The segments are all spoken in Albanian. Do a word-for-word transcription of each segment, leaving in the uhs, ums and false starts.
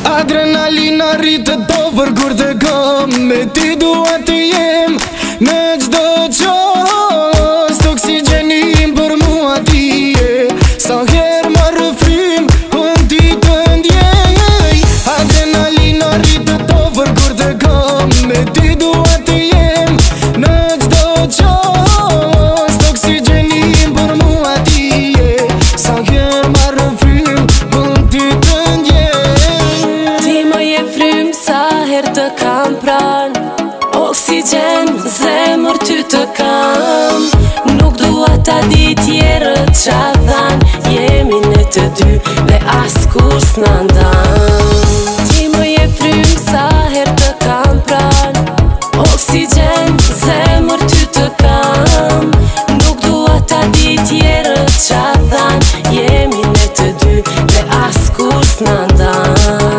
Adrenalina rritë të vërgur të kom. Me ti dua të jem në gjdo qos. Oksigenim për mua ti je. Sa her marrë frim unë ti të ndjej. Adrenalina rritë të vërgur të kom. Me ti dua të jem në gjdo qos. Oksigenim për mua ti je. Sa her marrë frim unë ti të ndjej. Ti më je frym sa her të kam pran. Oksigen, zemër ty të kam. Nuk dua ta di tjerët qa dhan. Jemi ne të dy dhe as kur s'na ndan. Ti më je frym sa her të kam pran. Oksigen, zemër ty të kam. Nuk dua ta di tjerët qa dhan. Jemi ne të dy dhe as kur s'na ndan.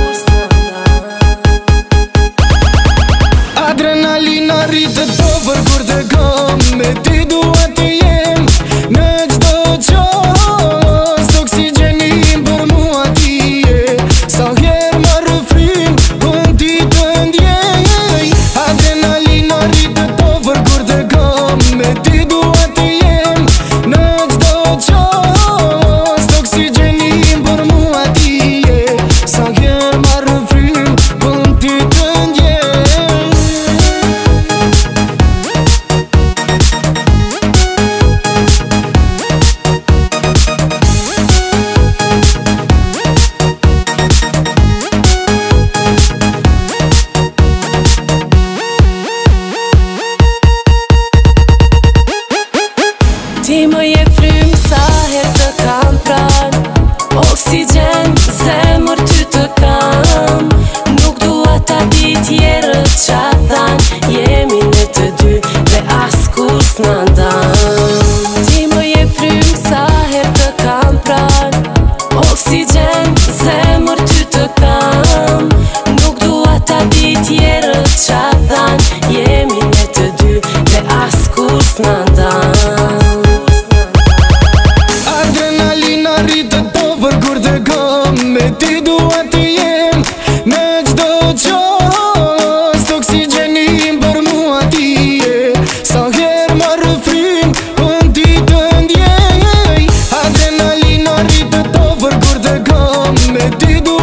Adrenalina rritë të vërgur të kom. Me ti dua të jem në gjdo qos. Oksigenim për mua ti je. Sa her marrë frim unë ti të ndjej. Adrenalina rritë të vërgur të kom. Me ti dua të jem në gjdo qos. Oksigenim për mua ti je. Sa her marrë frim unë ti të ndjej. Ti më je frym sa her të kam pran. Oksigen, zemër ty të kam. Nuk dua ta di tjerët qa dhan. Jemi ne të dy dhe as kur s'na ndan. Ti më je frym sa her të kam pran. Oksigen, zemër ty të kam. Nuk dua ta di tjerët qa dhan. Jemi ne të dy dhe as kur s'na ndan. Adrenalina rritë të vërgur të kom. Me ti dua të jem në gjdo qos. Oksigenim për mua ti je. Sa her marrë frim unë ti të ndjej. Adrenalina rritë të vërgur të kom. Me ti dua